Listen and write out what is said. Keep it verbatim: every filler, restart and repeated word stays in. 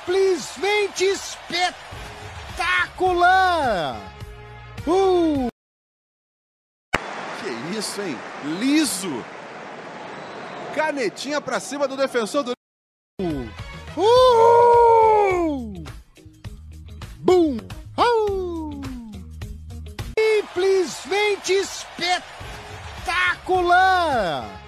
Simplesmente espetacular! Uh! Que isso, hein? Liso! Canetinha pra cima do defensor do... Uh! Bum! Uh! Simplesmente espetacular!